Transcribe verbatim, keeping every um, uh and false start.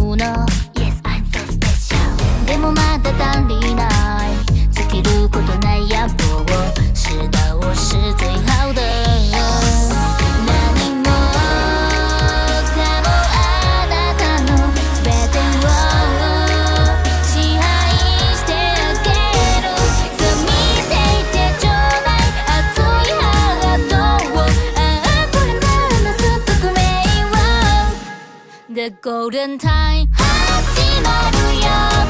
うの Yes, I'm so special でもまだ足りない尽きることない野望を知道我是最好的何もかもあなたの全てを支配してあげるそう見ていてちょうだい熱いハートをああこれならなす革命を The Golden Time 始まるよ